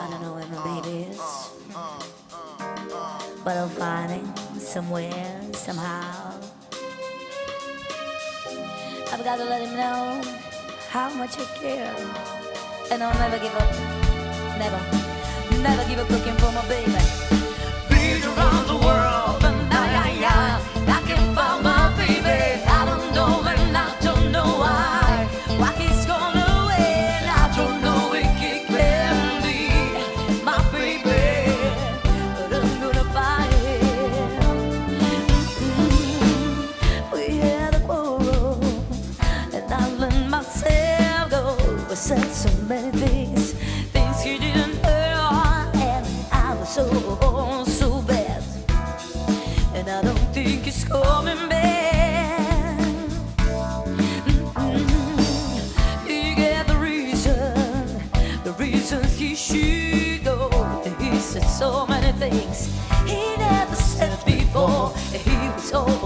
don't know where my baby is, but I'll find him somewhere, somehow. I've got to let him know how much I care, and I'll never give up, never give up looking for my baby. Been around the world, but I can't find my baby. I don't know and I don't know why he's gone away, and I don't know if he can be my baby, but I'm gonna find him. We had a quarrel, and I let myself go. We said so many things you didn't hear, and I was so bad, and I don't think it's coming back. He gave the reasons he should go. He said so many things he never said before. He was all